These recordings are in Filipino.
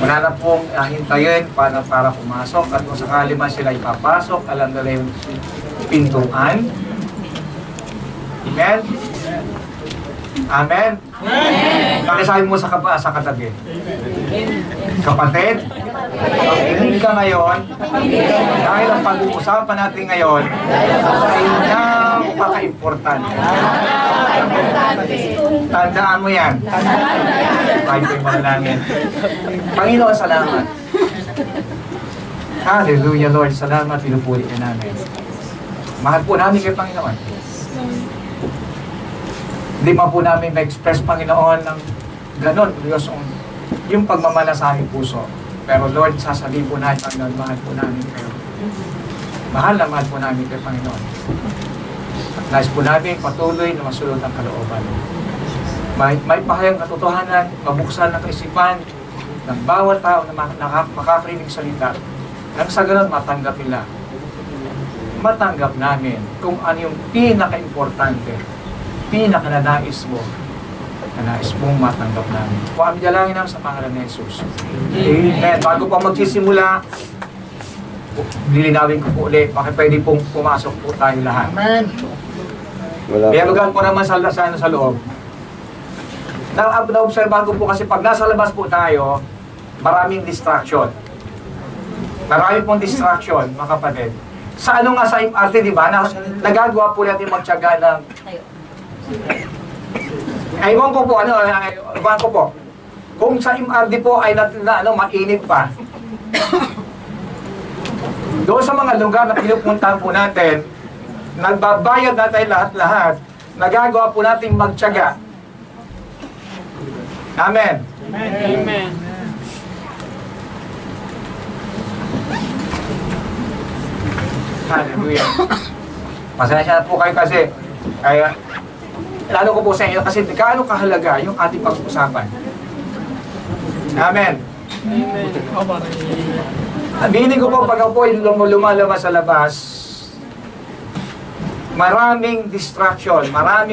Wala na pong hintayin para pumasok at kung sakali man sila ipapasok, alam nila yung pintuan. Amen? Amen? Pakisabi mo sa katabi. Kapatid, pakinig ka ngayon dahil ang pag-uusapan natin ngayon ay napaka-importante. Tandaan mo yan. Tayo po'y manalangin. Panginoon, salamat. Hallelujah, Lord. Salamat, pinupuli ka namin. Mahal po namin kayo, Panginoon. Hindi pa po namin ma-express, Panginoon, ng ganon, yung pagmamala sa aming puso. Pero Lord, sasabihin po natin, Panginoon, mahal po namin kayo. Mahal na mahal po namin kayo, Panginoon. At nais po namin patuloy na masulot ang kalooban. May pahayang katotohanan, mabuksan ng kaisipan ng bawat tao na makakarinig salita. Nang sa ganon, matanggap nila. Matanggap namin kung ano yung pinaka-importante, pinaka-nanais mo, nais mong matanggap namin. Kung aming dalangin namin sa pangalan ni Jesus. Amen. Bago pa magsisimula, lilinawin ko po ulit, bakit pwede pong pumasok po tayo lahat. Amen. May lugar po naman sa loob. Na-obserbahan ko po kasi pag nasa labas po tayo, maraming distraction. Maraming pong distraction, mga kapatid. Sa ano nga sa MRT, di ba? Nagagawa po natin magtiyaga ng... Ewan ko po, ewan ko po. Kung sa MRT po ay mainit pa, doon sa mga lugar na pinupuntahan po natin, nagbabayad na tayo lahat-lahat, nagagawa po natin magtiyaga. Amen. Amen. Hallelujah. Pasensya na po kayo kasi, kaya, lalo ko po sa inyo kasi gaano kahalaga yung ating pag-usapan. Amen. Amen. Aminin ko po pag ako po lumalabas sa labas, maraming distraction.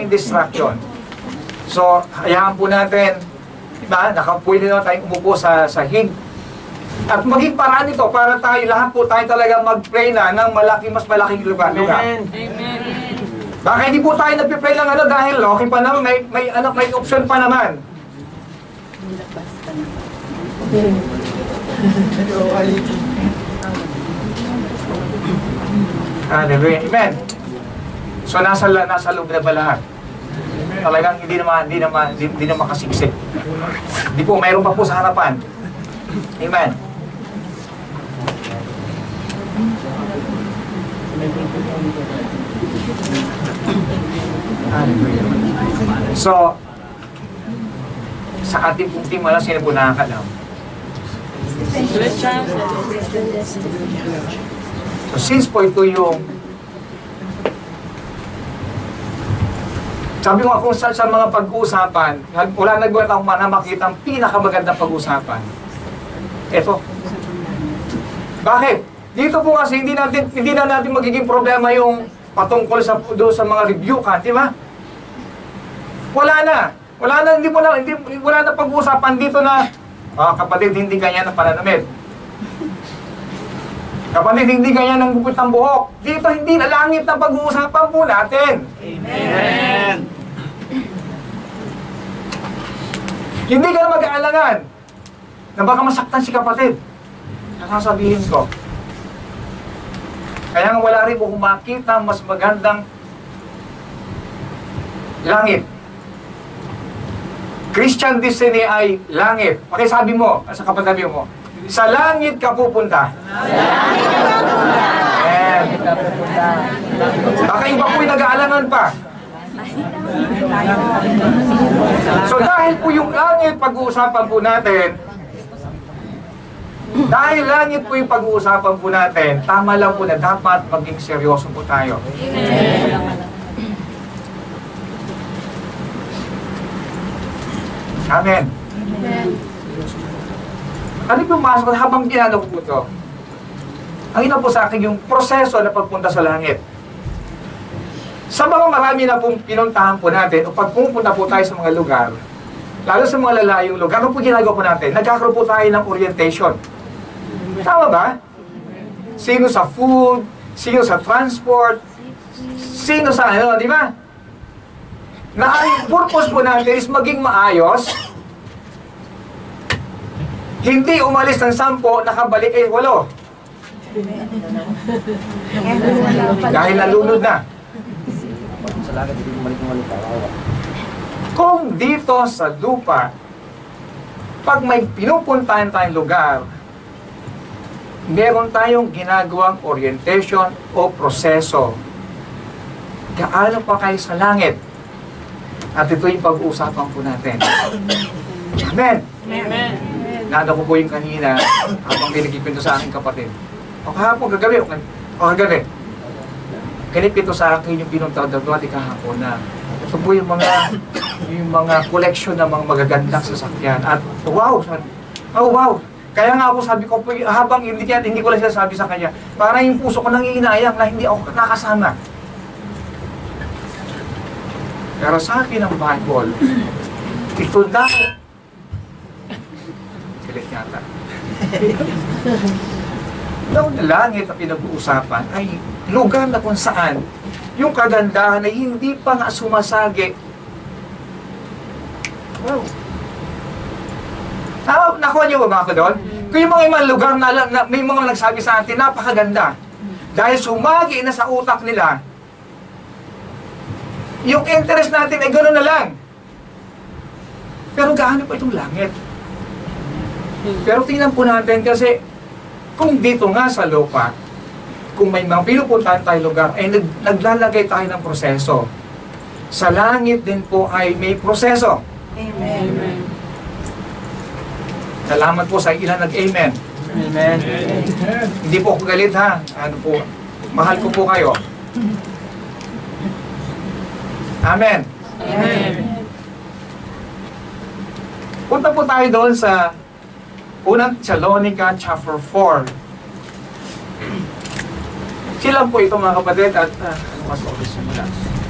So, hayaan po natin na pwede na tayong umupo sa hig. At maging paraan ito para tayo, lahat po tayo talaga mag-pray na ng mas malaking lugar. Amen. Baka hindi po tayo nagpipray ng dahil okay pa naman, may option pa naman. Hallelujah. Amen. So nasa loob na ba lahat? Talagang hindi na makasiksik. Hindi po, mayroon pa po sa harapan. Amen. Hallelujah. So, sa ating punting wala sino po nakakalam. So, since po ito yung sabi ko kung sa mga pag-uusapan, wala nagbuhat akong makita ang pinakamagandang pag-uusapan. Ito. Bakit? Dito po kasi hindi na natin magiging problema yung patungkol doon sa mga review ka, di ba? Wala na, wala na pag-uusapan dito na kapatid, hindi ganyan ang pananamit. Kapatid, hindi ganyan ang gupit ng buhok. Dito hindi na langit na pag-uusapan po natin. Amen. Hindi ka na mag-aalangan na baka masaktan si kapatid. Nasasabihin ko. Kaya nga wala rin po kung makita mas magandang langit. Christian destiny ay langit. Pakisabi mo, sa kapatabi mo, sa langit ka pupunta. Sa langit ka pupunta. Amen. Baka iba po'y nag-aalangan pa. So dahil po yung langit pag-uusapan po natin, dahil langit po yung pag-uusapan po natin, tama lang po na dapat maging seryoso po tayo. Amen. Ano yung masok habang pinano po ito? Ang ina po sa akin yung proseso na pagpunta sa langit. Sa mga marami na pong pinuntahan po natin o pag pumunta po tayo sa mga lugar, Lalo sa mga lalayong lugar, ano po ginagawa po natin? Nagkakaroon po tayo ng orientation. Tama ba? Sino sa food, sino sa transport, sino sa ano, di ba? Na ang purpose po natin is maging maayos. Hindi umalis ng 10, nakabalik 8, 8. Dahil nalunod na. Kung dito sa lupa, pag may pinupuntahan tayong lugar, meron tayong ginagawang orientation o proseso. Gaano pa kayo sa langit? At ito yung pag-uusapan po natin. Amen! Amen. Nando ko po yung kanina habang pinagkipinto sa aking kapatid. O kahapon, kagabi, o kagabi. Kinipinto sa akin yung pinuntaw daw at kahapon na ito po yung mga collection ng mga magagandang sasakyan. At wow! Oh wow! Kaya nga ako sabi ko po, habang hindi ko lang sinasabi sa kanya, parang yung puso ko nangihinayang na hindi ako nakasama. Pero sabi ng Bible, ito daw, kilit yata, daw na langit na pinag-uusapan ay lugar na kung saan yung kagandahan ay hindi pa nga sumasagi. Wow! Nakuha niyo ba ako doon? Kung yung mga ibang lugar na may mga nagsabi sa atin, napakaganda. Dahil sumagi na sa utak nila, yung interest natin ay gano'n na lang. Pero gaano pa itong langit? Pero tingnan po natin kasi kung dito nga sa lupa, kung may mga pinupuntahan tayong lugar, ay naglalagay tayo ng proseso. Sa langit din po ay may proseso. Amen. Amen. Salamat po sa ilan nag-amen. Amen. Hindi po ako galit ha. Ano po, mahal ko po kayo. Amen. Amen. Punta po tayo doon sa unang Thessalonica chapter 4. Sila po ito mga kapatid at ano mas oras simula?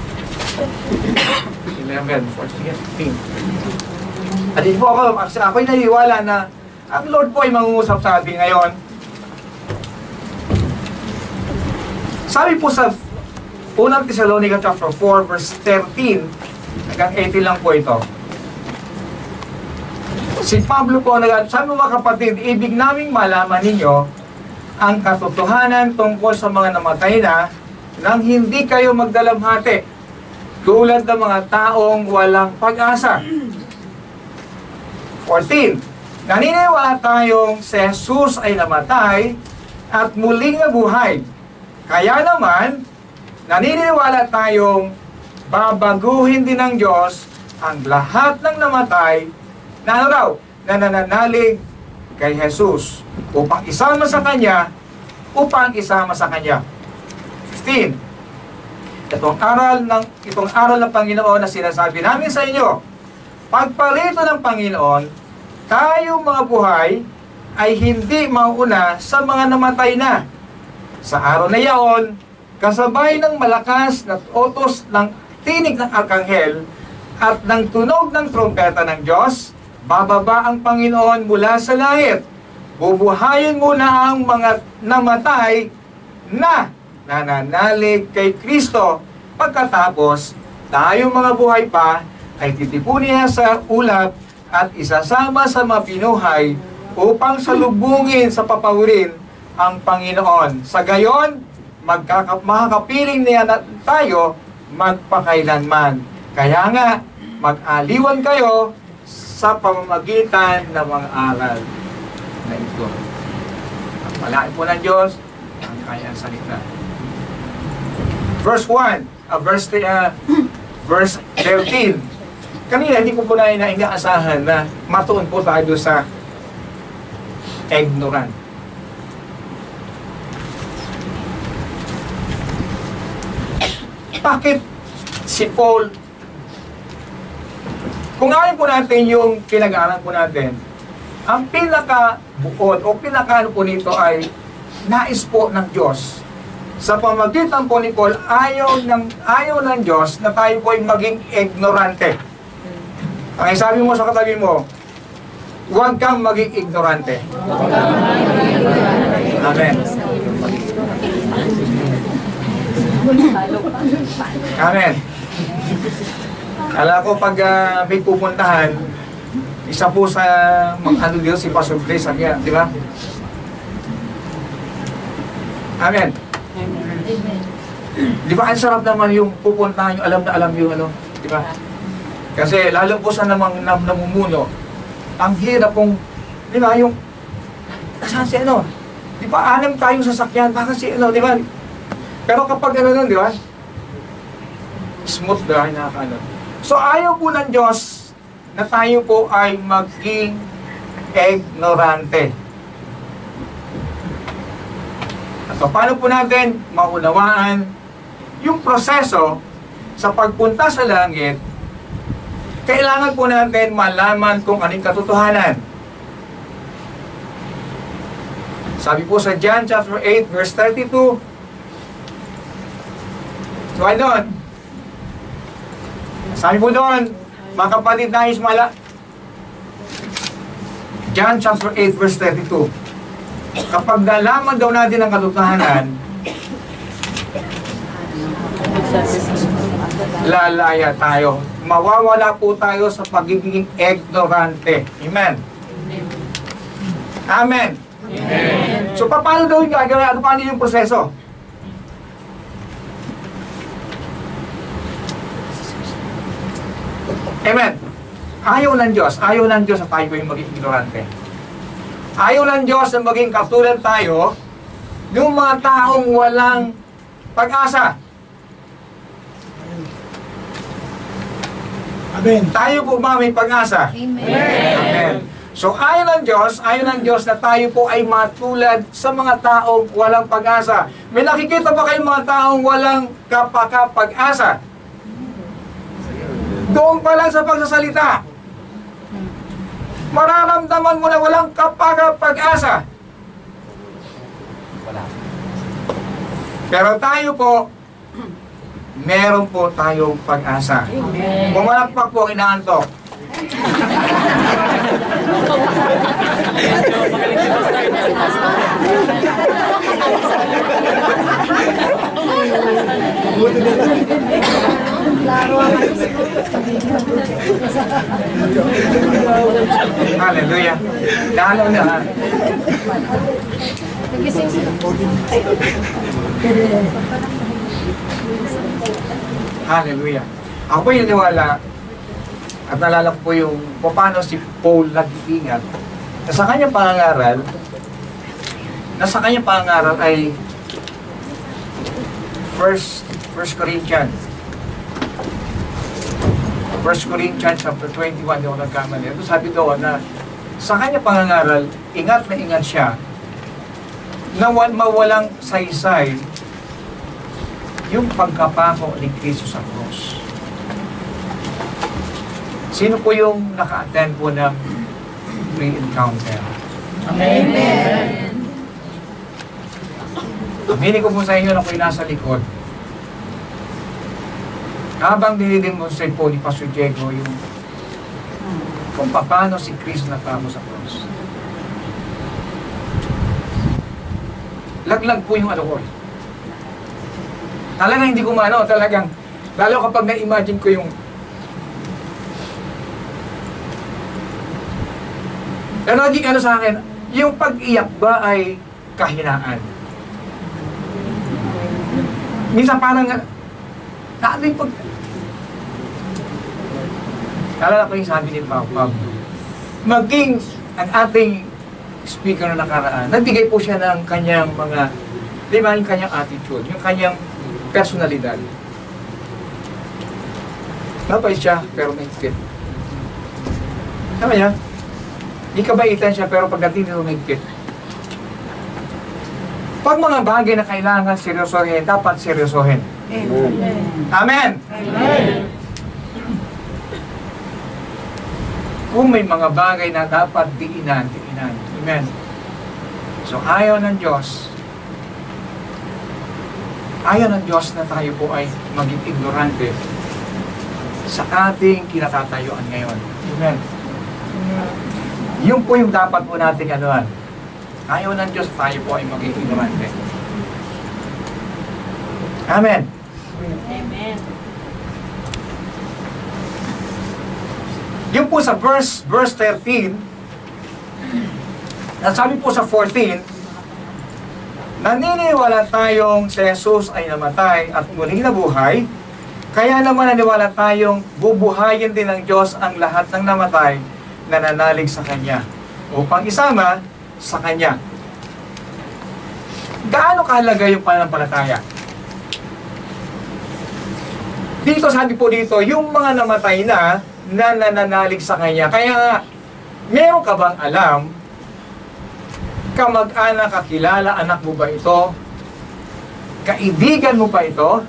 11, 14, 15. At hindi po ako'y naniwala na ang Lord po ay mangungusap sa atin ngayon. Sabi po sa unang Thessalonica chapter 4 verse 13 hanggang 18 lang po ito. Si Pablo po sabi mga kapatid, ibig naming malaman ninyo ang katotohanan tungkol sa mga namatay na nang hindi kayo magdalamhati tulad ng mga taong walang pag-asa. 14. Naniniwala tayong si Jesus ay namatay at muling nabuhay. Kaya naman, naniniwala tayong babaguhin din ng Diyos ang lahat ng namatay na ano raw, na nananalig kay Jesus upang isama sa Kanya, 15. Itong aral ng Panginoon na sinasabi namin sa inyo, pagparito ng Panginoon, tayo mga buhay ay hindi mauna sa mga namatay na. Sa araw na iyon, kasabay ng malakas na utos ng tinig ng arkanghel at ng tunog ng trompeta ng Diyos, bababa ang Panginoon mula sa langit. Bubuhayin muna ang mga namatay na nananalig kay Kristo. Pagkatapos, tayo mga buhay pa ay titipunin niya sa ulap at isasama sa mga pinuhay upang salubungin sa papawirin ang Panginoon. Sa gayon, makakapiling niya na tayo magpakailanman. Kaya nga, mag-aliwan kayo sa pamamagitan ng mga aral na ito. Ang malain po ng Diyos, ang kanyang salita. Verse 13. Kanina, hindi ko po na inaasahan na matuon po tayo sa ignorant. Bakit si Paul, kung ayon po natin yung pinag-aaral po natin, ang pinaka-buod o pinaka-ano po nito ay nais po ng Diyos. Sa pamagitan po ni Paul, ayaw ng Diyos na tayo po ay maging ignorante. Ang sabi mo sa katabi mo, huwag kang maging ignorante. Amen. Amen. Kala ko pag may pupuntahan, isa po sa mga ano dito, si Pastor Grace, sabi niya, di ba? Amen. Di ba, ang sarap naman yung pupuntahan nyo, alam na alam yung ano, di ba? Kasi lalo po sa namumuno, ang hirap pong, di ba, yung, nasaan si ano? Di ba, alam tayong sasakyan, baka si ano, di ba? Pero kapag ano nun, di ba? Smooth na, nakakaano. So, ayaw po ng Diyos na tayo po ay maging ignorante. At paano po natin maunawaan yung proseso sa pagpunta sa langit? Kailangan po natin malaman kung anong katotohanan. Sabi po sa John chapter 8 verse 32. So ay doon. Sabi po doon, mga kapatid na ismala. John chapter 8 verse 32. Kapag nalaman daw natin ang katotohanan, lalaya tayo. Mawawala po tayo sa pagiging ignorante. Amen. Amen. Amen. So, paano daw yung gagawin? Ano paano yung proseso? Amen. Ayaw ng Diyos na tayo yung maging ignorante. Ayaw ng Diyos na maging katulad tayo ng mga taong walang pag-asa. Amen. Tayo po ba may pag-asa? Amen. Amen. So ayaw ng Diyos na tayo po ay matulad sa mga taong walang pag-asa. May nakikita ba kayong mga taong walang kapag-asa? Doon pa lang sa pagsasalita, mararamdaman mo na walang kapag-asa. Pero tayo po, meron po tayong pag-asa. Pumalakpak po ang inaantok. Hallelujah. Lalo na. Hallelujah. Ako po yung niwala at nalala ko po yung paano si Paul nag-iingat na sa kanyang pangangaral ay First Corinthians chapter 21 yung nagkamali. Ito sabi doon na sa kanyang pangangaral, ingat na ingat siya na mawalang saysay yung pagkapako ni Kristo sa cross. Sino po yung naka-attend po ng pre-encounter? Amen. Aminin ko po sa inyo na ako'y nasa likod. Habang dinidemonstrate po ni Pastor Diego yung kung paano si Kristo natamo sa cross. Laglag po yung ano ko. Talagang hindi ko talagang, lalo kapag na-imagine ko yung pero naging sa akin, yung pag-iyak ba ay kahinaan? Minsan parang naating pag... Alala ko yung sabi ni Pablo, maging ang ating speaker na nakaraan, nagbigay po siya ng kanyang mga, di ba, yung kanyang attitude, yung kanyang personalidad. Mabait siya, pero may fit. Tama niya? Di kabaitan siya, pero pagdating nito may fit. Pag mga bagay na kailangan seryosohin, dapat seryosohin. Amen! Amen. Kung may mga bagay na dapat diinan. Amen. So ayaw ng Diyos na tayo po ay maging ignorante sa ating kinatatayuan ngayon. Amen. Yun po yung dapat po nating anuan. Ayaw ng Diyos, tayo po ay maging ignorante. Amen. Amen. Yung po sa verse 13, nasabi po sa 14, naniniwala tayong si Jesus ay namatay at muling nabuhay, kaya naman naniwala tayong bubuhayin din ng Diyos ang lahat ng namatay na nanalig sa Kanya upang isama sa Kanya. Gaano kahalaga yung pananampalataya? Dito, sabi po dito, yung mga namatay na nananalig sa Kanya. Kaya nga, meron ka bang alam, kamag-anak, kakilala, anak mo ba ito? Kaibigan mo ba ito?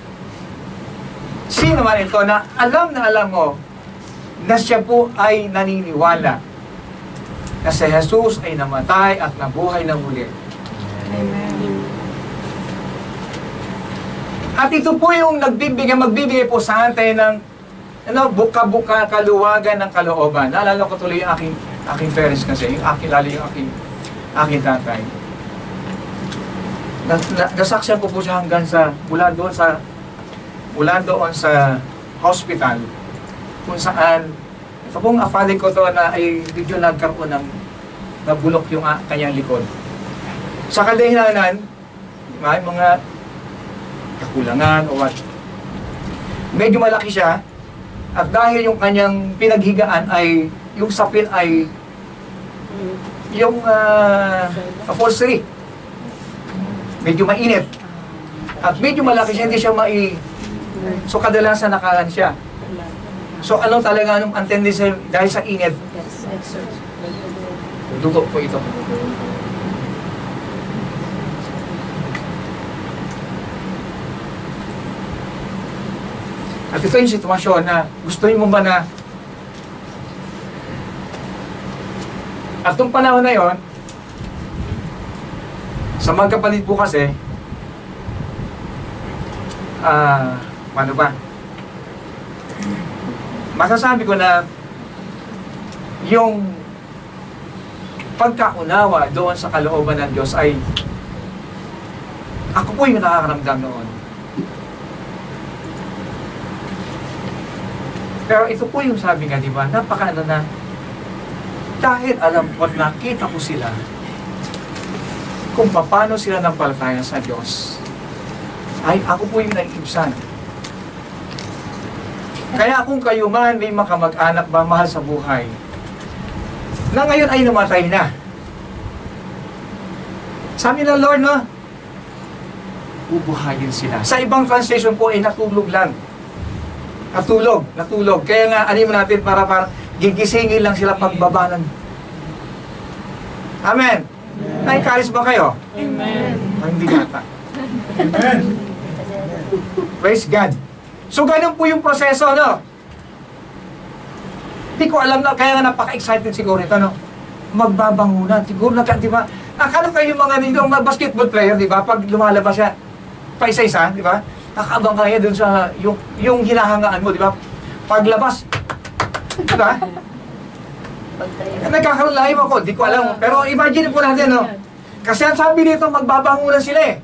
Sino man ito na alam mo na siya po ay naniniwala na si Jesus ay namatay at nabuhay na muli. Amen. At ito po yung magbibigay po sa atin ng buka-buka kaluwagan ng kalooban. Naalala ko tuloy yung aking parents kasi, lalo yung aking tatay. Nasaksyan ko po siya hanggang mula doon sa hospital, kung saan, ito pong afali ko to na ay medyo nagkaroon ng nabulok yung kanyang likod. Sa kadahilanan, may mga kakulangan o what. Medyo malaki siya, at dahil yung kanyang pinaghigaan ay, yung sapin ay, yung upholstery, medyo mainit. At medyo malaki siya, hindi siya so kadalasan nakahan siya. So anong talaga, anong tendency dahil sa init? Dugo po ito. At ito yung sitwasyon na gusto mo ba na at itong panahon na yon, sa magkapalit po kasi, ano ba? Masasabi ko na yung pagkaunawa doon sa kalooban ng Diyos ay ako po yung nakakaramdam noon. Pero ito po yung sabi nga, di ba? Napakaano na dahil alam ko, nakita ko sila kung paano sila nampalataya sa Diyos, ay ako po yung naiibsan. Kaya kung kayo man may makamag-anak ba mahal sa buhay, na ngayon ay namatay na, sabi ng Lord, no, bubuhayin sila. Sa ibang translation po ay natulog lang. Natulog. Kaya nga, ano mo natin para gigisingin lang sila pagbabalan. Amen. Naikalis ba kayo? Amen. Ay, hindi yata. Amen. Praise God. So, ganun po yung proseso, no? Hindi ko alam na, kaya nga napaka-excited siguro ito, no? Magbabangunan. Siguro, di ba? Akala kayo mga nito, mga basketball player, di ba? Pag lumalabas siya, pa isa-isa, di ba? Nakaabang kaya dun sa, yung hinahangaan mo, di ba? Paglabas, di ba? Nagkakaroon live ako, di ko alam. Pero imagine po natin, no? Kasi ang sabi dito, magbabangunan sila eh.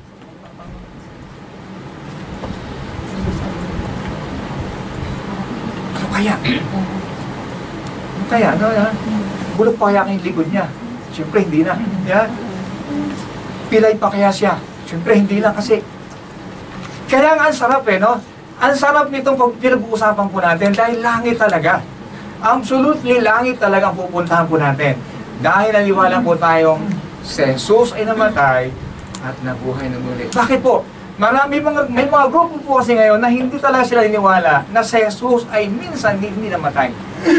Ano kaya? Ano kaya? Ano, bulok pa kaya yung likod niya? Siyempre, hindi na. Yan. Pilay pa kaya siya? Siyempre, hindi na kasi. Kaya nga ang sarap eh, no? Ang sarap nitong pinag-uusapan po natin dahil langit talaga. Absolutely langit talaga ang pupuntahan po natin. Dahil naniwala po tayong si Jesus ay namatay at nabuhay na muli. Bakit po? May mga grupo po kasi ngayon na hindi talaga sila niniwala na si Jesus ay minsan hindi namatay.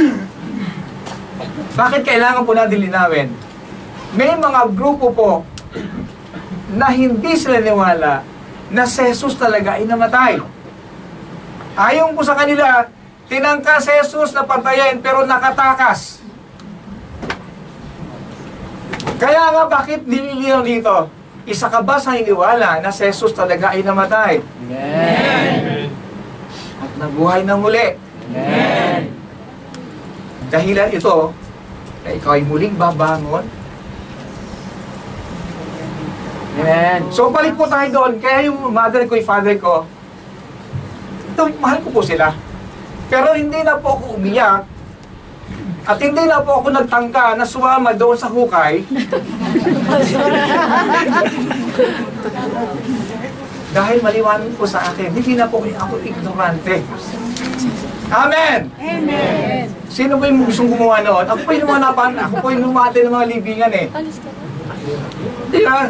Bakit kailangan po natin linawin? May mga grupo po na hindi sila niniwala na si Jesus talaga ay namatay. Ayon po sa kanila, tinangka si Jesus na patayin pero nakatakas. Kaya nga bakit nililinaw dito? Isa ka ba sa iniwala na si Jesus talaga ay namatay? Amen. At nabuhay na muli? Amen. dahilan ito na ikaw ay muling babangon. Amen. So balik po tayo doon. Kaya yung mother ko, yung father ko, ito, mahal ko po sila. Pero hindi na po ako umiyak at hindi na po ako nagtangka na sumama doon sa hukay. Dahil maliwanag po sa akin, hindi na po ako ignorante. Amen! Amen. Sino ba yung gustong gumawa noon? Ako po yung lumanapan, ako po yung lumate ng mga libingan eh. Di ba?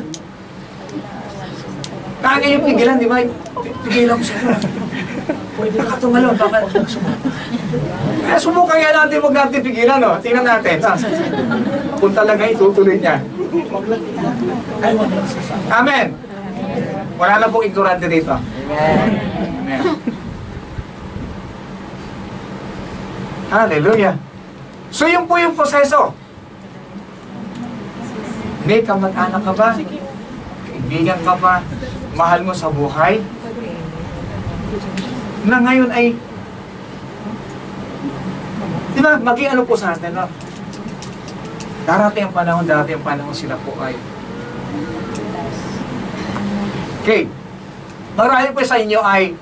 Kaya yung pigilan, di ba? Pigilan ko sa'yo. Baka tumalon, baka sumukan. Kaya sumukan nga natin, huwag natin pigilan, no? Tingnan natin. Kung talaga itutuloy niya. Amen! Wala na pong ignorante dito. Amen. Hallelujah. So yun po yung proseso. May kamag-anak ka ba? Kaibigan ka ba? Mahal mo sa buhay? Na ngayon ay, di ba, maging ano po sa atin, no? Darating ang panahon sila po ay. Okay. Marami po sa inyo ay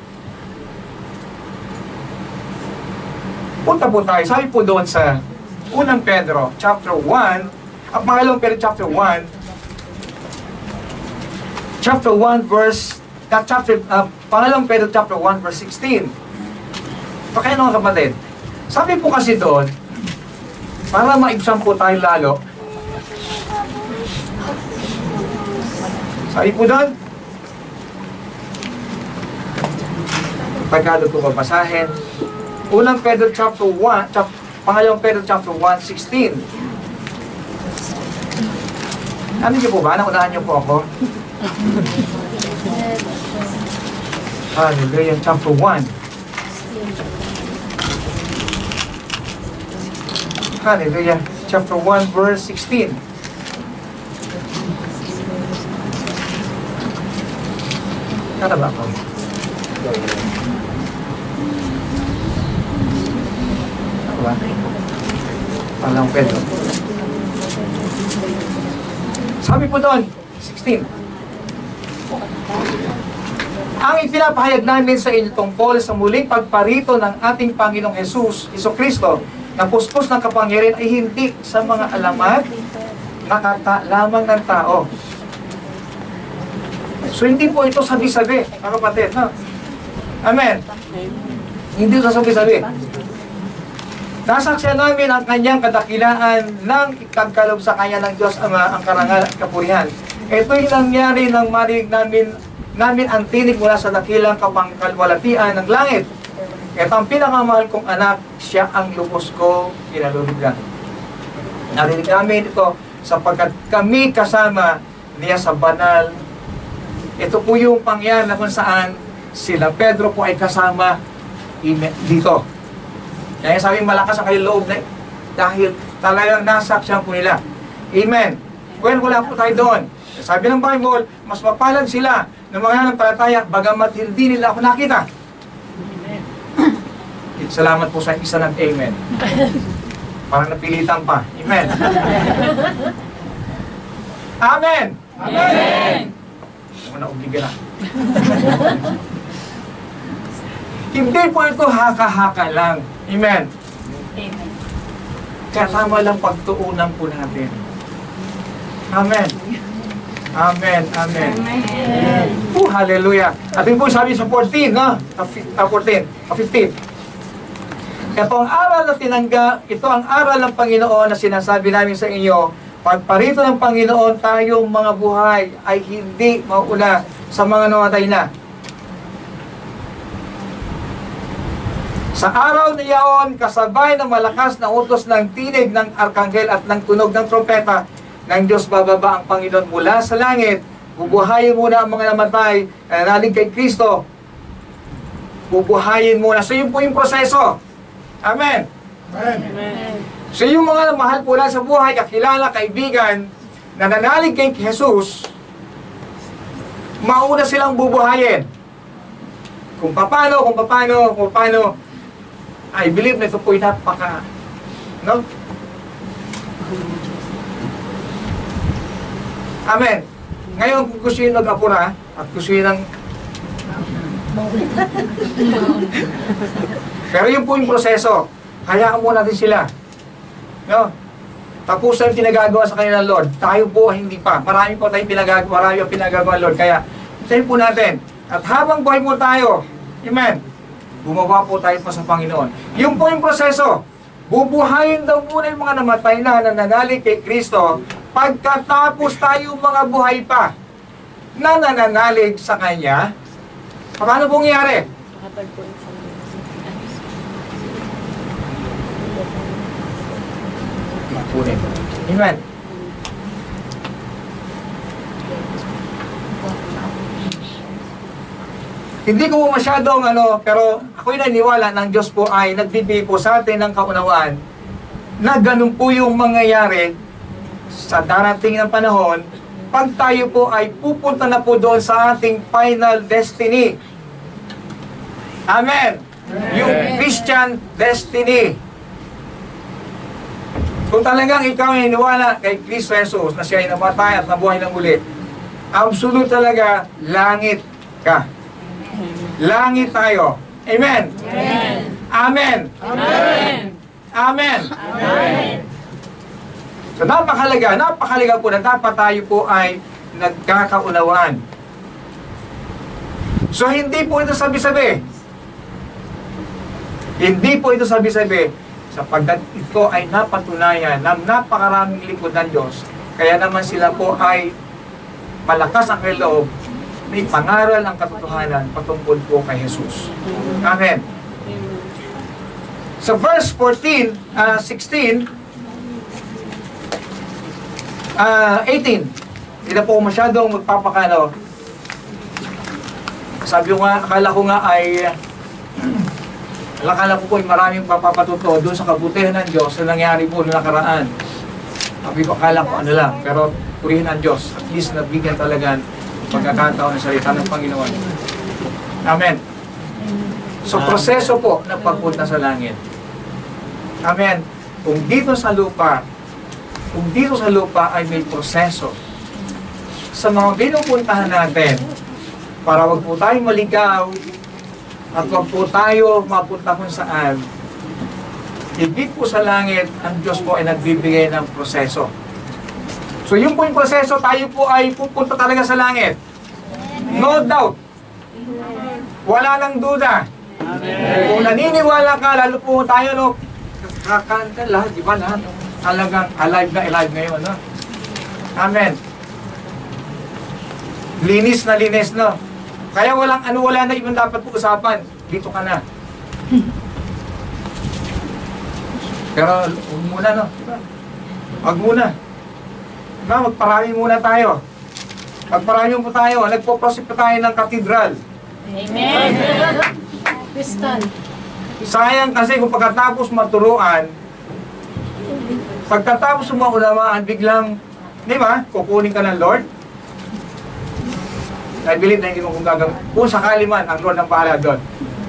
punta po tayo. Sabi po doon sa unang Pedro, chapter 1, at pangalawang Pedro, chapter 1, verse, pangalawang Pedro, chapter 1, verse 16. Pakaya mga kapatid, sabi po kasi doon, para maibsan po tayo lalo, sabi po doon, pagkado ko babasahin, unang Pedro chapter 1, pangalawang Pedro chapter 1, 16. Ano niyo po ba? Naunahan niyo po ako? Hallelujah, chapter 1. Hallelujah, chapter 1, verse 16. Kata ba ako? Diba? Pangalawang Pedro. Sabi po doon, 16. Ang ipinapahayag namin sa inyo tungkol sa muling pagparito ng ating Panginoong Jesucristo na puspos ng kapangyarihan ay hindi sa mga alamat na kata lamang ng tao. So hindi po ito sabi-sabi, mga kapatid. Ha? Amen. Hindi ito sabi-sabi. Nasaksihan namin ang kanyang kadakilaan ng ikagkalob sa kanya ng Diyos Ama ang karangal at kapurihan. Ito'y nangyari nang marinig namin ang tinig mula sa dakilang kapangkalwalatian ng langit. Ito ang pinakamahal kong anak, siya ang lubos ko kinalulugan. Narinig namin ito sapagkat kami kasama niya sa banal. Ito po yung pangyayari na kung saan sila Pedro po ay kasama dito. Kaya sabi malakas ang kanilang loob na dahil talagang nasaksyan po nila. Amen. Well, wala po tayo doon. Sabi ng Bible, mas mapalad sila ng mga nanampalataya bagamat hindi nila ako nakita. Salamat po sa isa ng amen. Parang napilitan pa. Amen. Amen. Amen. Ako na ubligan na. Hindi po ito haka-haka lang. Amen. Amen. Kasama lang pagtuunan po natin. Amen. Amen. Amen. Amen. Hallelujah. At yun po sabi sa 14, no? 15. Ito ang aral na ito ang aral ng Panginoon na sinasabi namin sa inyo. Pagparito ng Panginoon, tayong mga buhay ay hindi mauna sa mga namatay na. Sa araw na iyon, kasabay ng malakas na utos ng tinig ng arkanghel at ng tunog ng trompeta ng Diyos, bababa ang Panginoon mula sa langit. Bubuhayin muna ang mga namatay na nanalig kay Kristo. Bubuhayin muna. So yun po yung proseso. Amen. Amen. So yung mga mahal po lang sa buhay, kakilala, kaibigan, na nanalig kay Jesus, mauna silang bubuhayin. Kung paano, I believe na ito po'y No? Amen. Ngayon, kung gusto nyo nag-apura, at gusto nyo ng... Pero yun po yung proseso. Hayaan mo natin sila. No? Tapos na yung pinagagawa sa kanila, Lord. Tayo po hindi pa. Marami po tayong pinagagawa, marami yung pinagagawa, Lord. Kaya, tayo po natin. At habang buhay mo tayo, amen, gumawa po tayo pa sa Panginoon. Yung po yung proseso. Bubuhayin daw muna yung mga namatay na nananalig kay Kristo pagkatapos tayo mga buhay pa na nananalig sa Kanya. Paano pong nangyari? Amen. Hindi ko masyadong pero ako'y naniniwala ng Diyos po ay nagbibigay po sa atin ng kaunawaan na ganun po yung mangyayari sa darating ng panahon pag tayo po ay pupunta na po doon sa ating final destiny. Amen. Yung Christian destiny. Kung talagang ikaw ay naniniwala kay Kristo Jesus na siya ay namatay at nabuhay ng muli, absolute talaga, langit ka. Langit tayo. Amen. Amen. Amen. Amen. Amen. Amen. So napakahalaga po na dapat tayo po ay nagkakaunawaan. So hindi po ito sabi-sabi. Hindi po ito sabi-sabi sapagkat ito ay napatunayan ng napakaraming lingkod ng Diyos. Kaya naman sila po ay malakas ang loob, may pangaral ang katotohanan patungkol po kay Jesus. Amen. Sa verse 16, 18, hindi na po masyadong magpapakano. Sabi ko nga, akala ko po ay maraming papapatuto doon sa kabutihan ng Diyos na nangyari po noong nakaraan. Sabi ko, akala ko lang, pero purihin ang Diyos. At least nabigyan talaga pagkakataon ng salita ng Panginoon. Amen. So, proseso po na pagpunta sa langit. Amen. Kung dito sa lupa ay may proseso sa mga pinupuntahan natin para wag po tayong maligaw at wag po tayo mapunta kung saan, higit po sa langit, ang Diyos po ay nagbibigay ng proseso. So yung po yung proseso, tayo po ay pupunta talaga sa langit. No doubt. Wala nang duda. Kung naniniwala ka, lalo po tayo, kakanta lahat, di ba lahat? Talagang alive ngayon, no? Amen. Linis na, no? Kaya wala na ibang dapat po usapan. Dito ka na. Pero, huwag muna, no? Huwag muna. Magparami muna tayo. Magparami po tayo. Nagpo-proceed pa tayo ng katedral. Amen. Crystal. Sayang kasi kung pagkatapos maturuan, pagkatapos maunawaan, biglang, di ba, kukunin ka ng Lord. I believe na hindi mo kung gagawin. Kung sakali man, ang Lord ang bahala doon.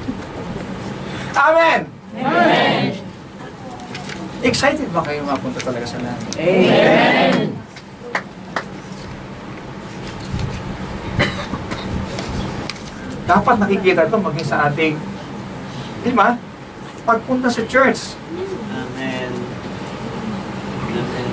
Amen! Amen. Excited ba kayo mapunta talaga sa langit? Amen. Dapat nakikita ito maging sa ating, di ba, pagpunta sa church. Amen. Amen.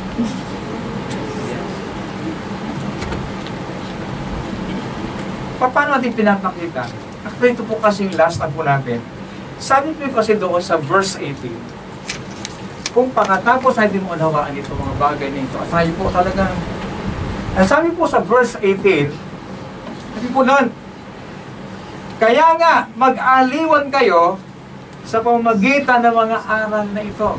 Paano natin pinapakita? Actually, ito po kasi yung last na po natin. Sabi po kasi doon sa verse 18, kung pagkatapos na hindi mo unawaan ito, mga bagay na ito, at sabi po talagang, sabi po sa verse 18, sabi po doon, kaya nga, mag-aliwan kayo sa pamamagitan ng mga aral na ito.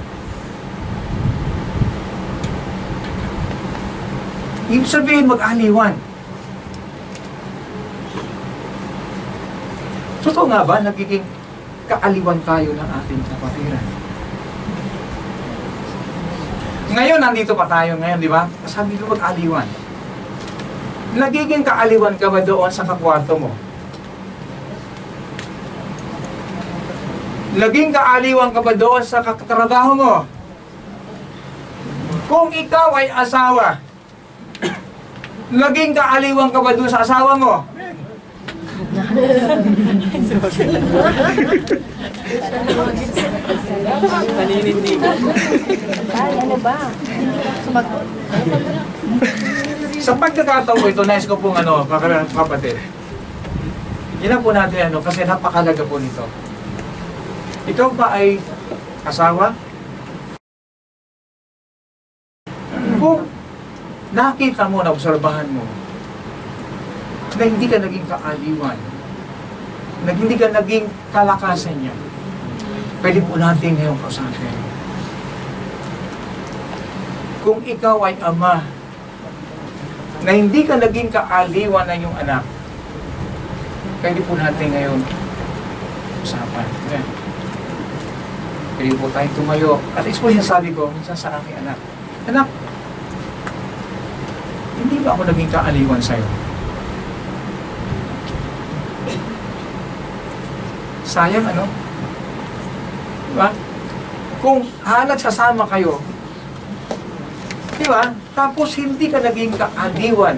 Ibig sabihin, mag-aliwan. Totoo nga ba, nagiging kaaliwan tayo ng ating kapatiran? Ngayon, nandito pa tayo ngayon, di ba? Sabi ko, mag-aliwan. Nagiging kaaliwan ka ba doon sa kakwarto mo? Naging kaaliwan ka ba doon sa katrabaho mo? Kung ikaw ay asawa, naging kaaliwan ka ba doon sa asawa mo? Naninindi ko. Ano ba? Sumagot. Sa pagkakataon ko ito, nais ko pong kapatid. Yan po natin kasi napakalaga po nito. Ikaw ba ay asawa? Kung nakita mo, naobserbahan mo, na hindi ka naging kaaliwan, na hindi ka naging kalakasan niya, pwede po natin ngayon kausapin. Kung ikaw ay ama, na hindi ka naging kaaliwan ng iyong anak, pwede po natin ngayon usapan. Okay. Pwede po tayo tumayo. At least po yung sabi ko, minsan sa aking anak, anak, hindi ba ako naging kaaliwan sa'yo? Sayang, ano? Diba? Kung halat sasama kayo, diba? Tapos hindi ka naging kaaliwan.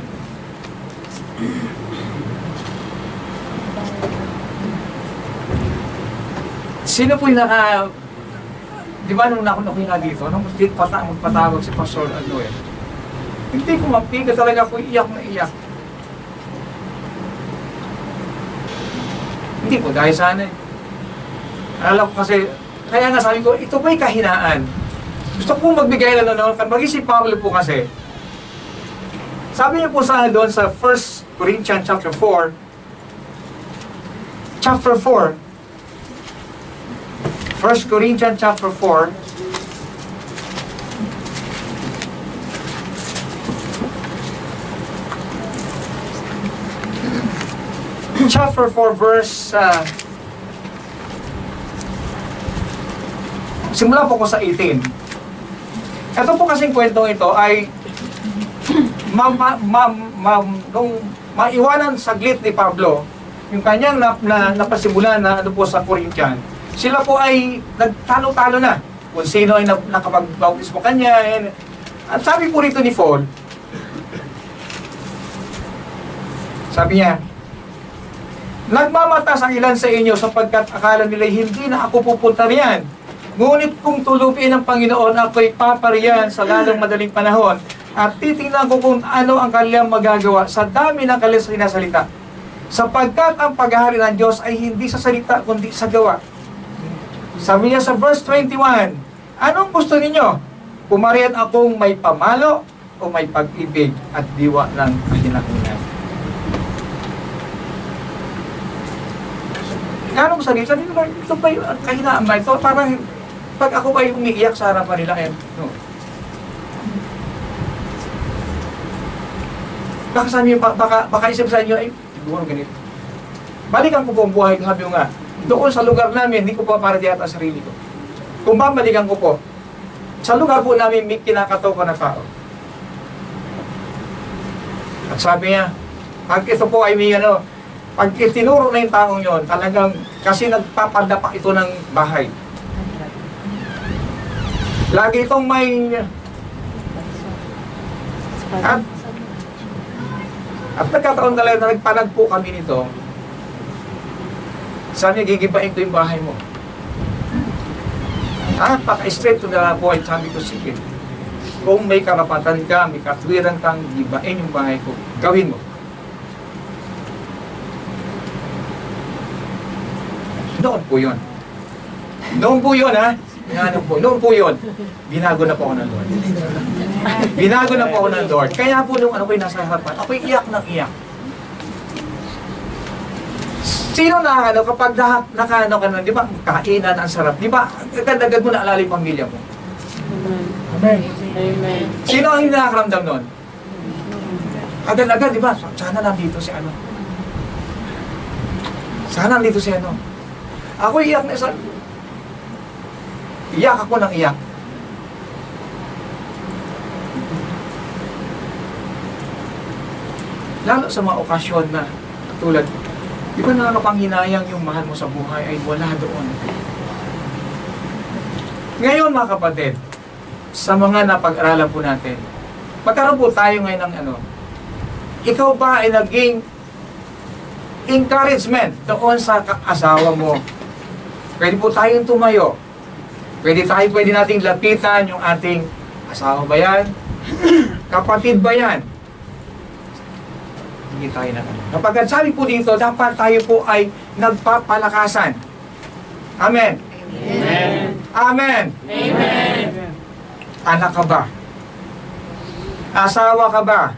Sino po yung di ba nung nakuha na dito, nung magpatawag si Pastor Anoel, hindi ko mapiga talaga ako iyak na iyak. Hindi po, dahil sana eh. Alam ko kasi, kaya nga sabi ko, ito ba'y kahinaan? Gusto ko magbigay na noon, maging si Pablo po kasi. Sabi niyo po sa doon sa 1 Corinthians chapter 4, chapter 4, 1 Corinthians chapter 4, chapter 4 verse simula po ko sa 18. Ito po kasing kwentong ito ay nung maiwanan saglit ni Pablo yung kanyang napasimulan na ano po sa Corinthian, sila po ay nagtalo-talo na kung sino ay nakapag-bautismo kanya. At sabi po rito ni Paul, sabi niya, nagmamatas ang ilan sa inyo sapagkat akala nila hindi na ako pupunta riyan. Ngunit kung tulupin ng Panginoon, ako'y papariyan sa lalong madaling panahon at titingnan ko kung ano ang kanilang magagawa sa dami ng kanilang sinasalita. Sapagkat ang paghahari ng Diyos ay hindi sa salita kundi sa gawa. Sabi niya sa verse 21, anong gusto ninyo? Pumarihan akong may pamalo o may pag-ibig at diwa ng kahinatnan? Anong salita nila? Ito ba yung kahinaan ba ito? Parang pag ako ba yung umiiyak sa harapan nila, no. Baka sabi nyo, baka isip sa inyo, ay, siguro ganito. Balikan ko po ang buhay, sabi nga, doon sa lugar namin, hindi ko pa para diyata sa sarili ko. Kung babalikan ko po, sa lugar po namin, may kinakataw ko na tao. At sabi niya, pag ito po ay may pag itinuro na yung taong yon, talagang, kasi nagpapadapak ito ng bahay. Lagi itong may... At nagkataon talaga na nagpanag po kami nito. Sabi niya, gigibain ko yung bahay mo. At paka-straight to the point, sabi ko, sige. Kung may karapatan ka, may katwiran kang gibain yung bahay ko, gawin mo. Noon po yun. Noon po yun, ha? Noon po yun. Binago na po ako ng Lord. Binago na po ako ng Lord. Kaya po nung ko'y nasa harapan, ako'y iyak ng iyak. Sino na kapag ka nun, di ba, kainan ang sarap, di ba, agad-agad mo naalala yung pamilya mo. Amen. Amen. Sino ang hindi nakakaramdam nun? Agad-agad, di ba, sana nandito si ano. Sana nandito si ano. Ako iyak na isa. Iyak ako ng iyak. Lalo sa mga okasyon na tulad, di ba nakakapanghinayang yung mahal mo sa buhay ay wala doon. Ngayon mga kapatid, sa mga napag-aralan po natin, magkaroon po tayo ngayon ng ano, ikaw ba ay naging encouragement doon sa asawa mo? Pwede po tayong tumayo. Pwede nating lapitan yung ating asawa ba yan? Kapatid ba yan? Hindi tayo na. Kapag sabi po dito, dapat tayo po ay nagpapalakasan. Amen. Amen. Amen. Amen. Anak ka ba? Asawa ka ba?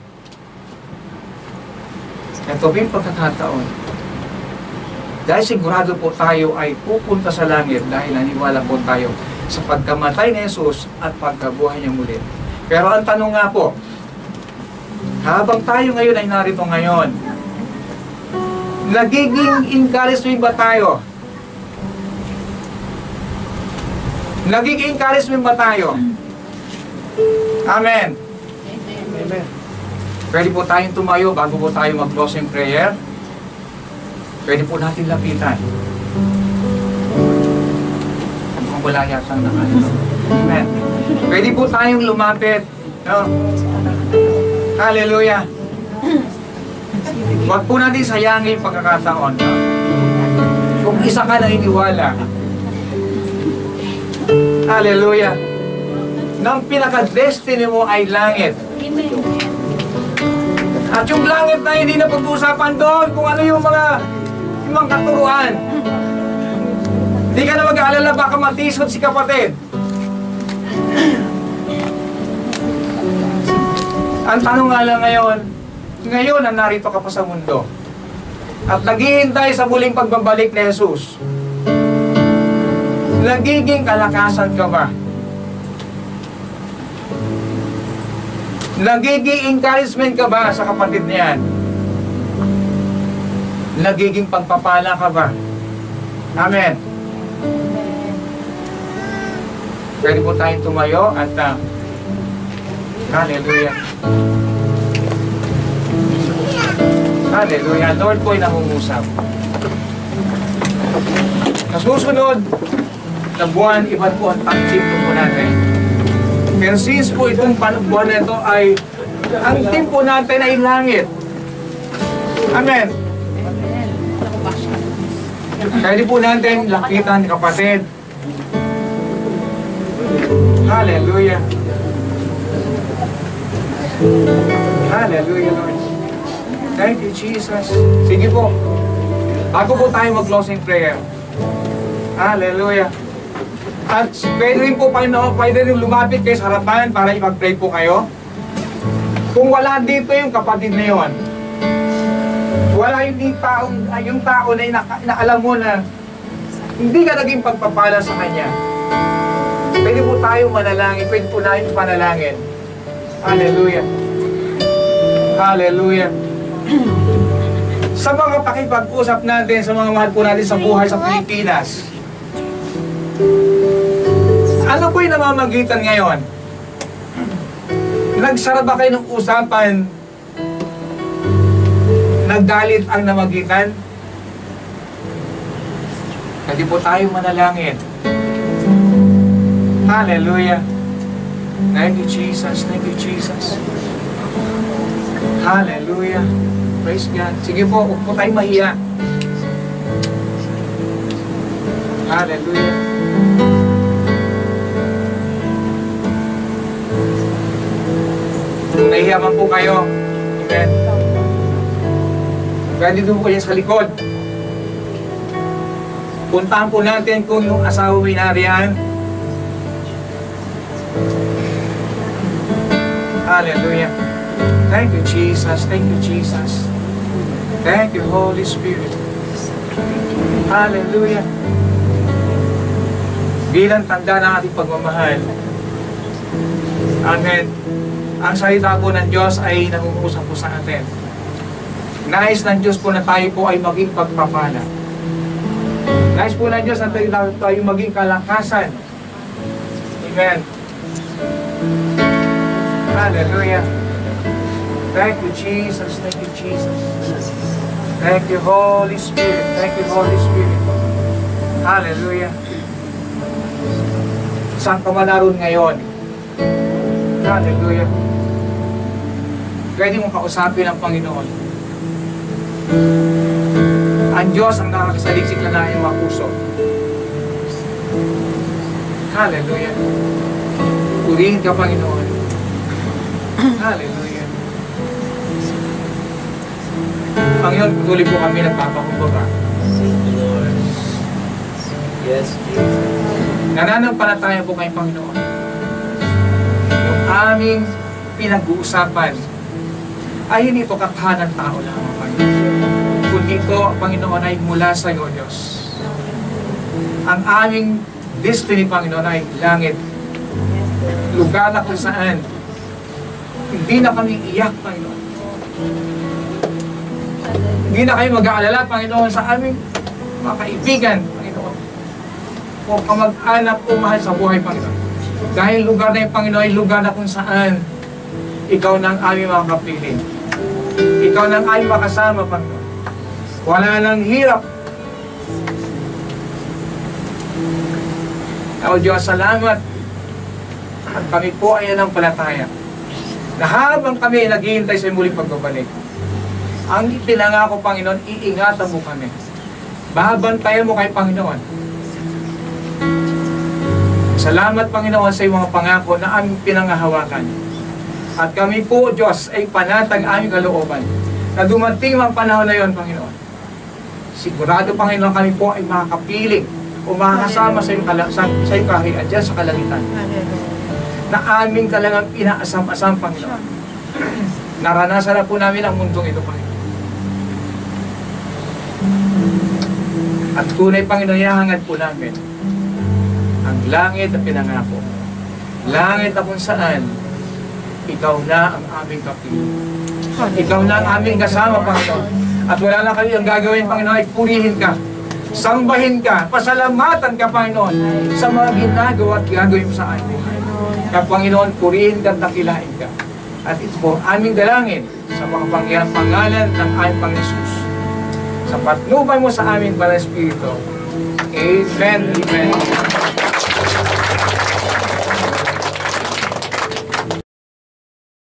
Ito po yung pagkakataon. Dahil sigurado po tayo ay pupunta sa langit dahil naniwala po tayo sa pagkamatay ni Jesus at pagkabuhay niya muli. Pero ang tanong nga po, habang tayo ngayon ay narito ngayon, nagiging encouragement ba tayo? Nagiging encouragement ba tayo? Amen. Amen. Pwede po tayong tumayo bago po tayo mag-closing prayer. Pwede po natin lapitan. Kung wala yata na Amen. Pwede po tayong lumapit. No? Hallelujah. Huwag po natin sayangin yung pagkakataon. No? Kung isa ka naniniwala. Hallelujah. Nang pinaka-destiny mo ay langit. At yung langit na hindi na pag-uusapan doon kung ano yung mga katuruan. Hindi ka na mag-aalala baka matisod si kapatid. Ang tanong nga lang ngayon na narito ka pa sa mundo at naghihintay sa muling pagbabalik ni Jesus, nagiging kalakasan ka ba? Nagiging encouragement ka ba sa kapatid niyan? Nagiging pagpapala ka ba? Amen. Pwede po tayong tumayo at hallelujah. Hallelujah. Lord po ay nangungusap. Sa susunod na buwan, iba po ang tag-team po natin. Pero since po itong buwan na ito ay ang team po natin ay langit. Amen. Kaya po natin lapitan kapatid. Hallelujah. Hallelujah, Lord. Thank you, Jesus. Sige po. Bago po tayo mag-closing prayer. Hallelujah. At pwede rin po pwede rin lumapit kayo sa harapan para ipag-pray po kayo. Kung wala dito yung kapatid na yun, wala yung tao na alam mo na hindi ka naging pagpapala sa kanya. Pwede po tayo manalangin, pwede po natin panalangin. Hallelujah. Hallelujah. Sa mga pakipag-usap natin, sa mga mahal po natin sa buhay sa Pilipinas, ano po yung namamagitan ngayon? Nagsara ba kayo ng usapan? Naggalit ang namagitan? Pwede po tayo manalangin. Hallelujah. Thank you, Jesus. Thank you, Jesus. Hallelujah. Praise God. Sige po, huwag po tayo mahiya. Hallelujah. Kung nahiya man po kayo, amen. Pwede doon po yan sa likod. Puntahan po natin kung yung asawa may nariyan. Hallelujah. Thank you, Jesus. Thank you, Jesus. Thank you, Holy Spirit. Hallelujah. Bilang tanda ng ating pagmamahal. Amen. Ang salita po ng Diyos ay nangungusap po sa atin. Nais ng Diyos po na tayo po ay maging pagpapala. Nais po ng Diyos na tayo maging kalakasan. Amen. Hallelujah. Thank you, Jesus. Thank you, Jesus. Thank you, Holy Spirit. Thank you, Holy Spirit. Hallelujah. saan ka man naroon ngayon. Hallelujah. Pwede mong kausapin ang Panginoon. Ang Diyos ang nakakasaliksik na iyong mga puso. Hallelujah. Purihin ka, Panginoon. Hallelujah. Panginoon, tuloy po kami nagpapakumbaba. Yes, Jesus. Nananampalataya po kay Panginoon. Yung aming pinag-uusapan ay hindi ito katahanan tao lamang, Panginoon. Kundi ito, Panginoon, ay mula sa iyo, Diyos. Ang aming destiny, Panginoon, ay langit. Lugar na kung saan hindi na kami iyak, Panginoon. Hindi na kayo mag-aalala, Panginoon, sa aming mga kaibigan, Panginoon. O kamag-anak o mahal sa buhay, Panginoon. Dahil lugar na yung Panginoon ay lugar na kung saan ikaw na ang aming mga kapiling. Ikaw na ang aming makasama, Panginoon. Wala nang hirap. O Diyos, salamat. At kami po ay nanampalataya na habang kami naghihintay sa muling pagbabalik, ang ipinangako, Panginoon, iingatan mo kami. Babantayan mo kay Panginoon. Salamat, Panginoon, sa iyong mga pangako na aming pinangahawakan. At kami po, Diyos, ay panatag aming kalooban na dumating ang panahon na yon, Panginoon. Sigurado, Panginoon, kami po ay makakapiling o makakasama sa iyong kaharian dyan sa kalangitan. Na aming talagang inaasam-asam, Panginoon. Naranasan na po namin ang mundong ito, Panginoon. At tunay, Panginoon, ihahangad po namin ang langit na pinangako. Langit na kung saan ikaw na ang aming kapiling. Ikaw na ang aming kasama, Panginoon. At wala na kayo ang gagawin, Panginoon, ay purihin ka. Sambahin ka. Pasalamatan ka, Panginoon, sa mga ginagawa at gagawin mo sa aming buhay. Kaya, Panginoon, purihin ka at dakilain ka. At ito po aming dalangin sa mga pangalan ng aming Panginoon Jesus. Sa patnubay mo sa aming Banal Espiritu. Amen. Amen.